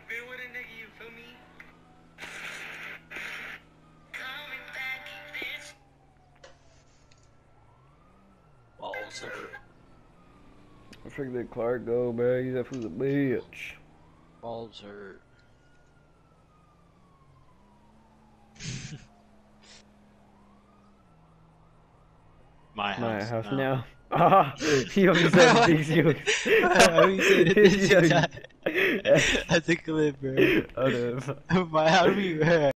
been with a nigga, you feel me? Balls hurt. I figured that Clark go, man. He's that fool's a bitch. Balls hurt. My house now. Ah, he only said big shoes. That's a clip, bro. Oh, no. My house,